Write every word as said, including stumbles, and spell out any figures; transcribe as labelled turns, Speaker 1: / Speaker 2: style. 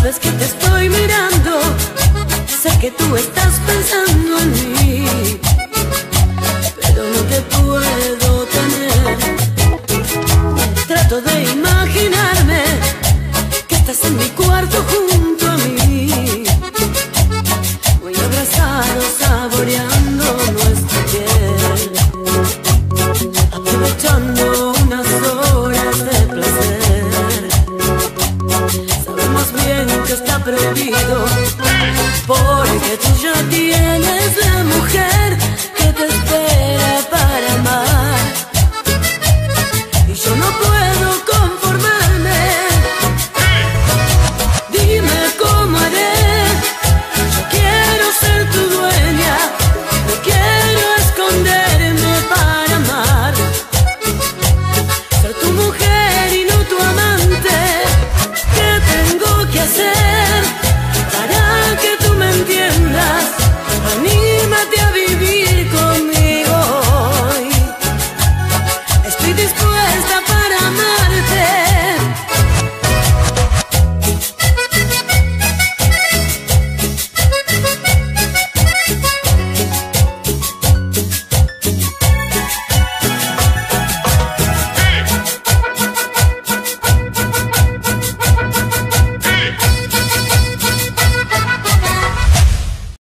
Speaker 1: Sabes que te estoy mirando, sé que tú estás pensando en mí, pero no te puedo tener. Trato de imaginarme que estás en mi cuarto junto a mí, muy abrazados, saboreando nuestra piel, aprovechando unas horas de placer. Sabemos bien que está prohibido, porque tú ya tienes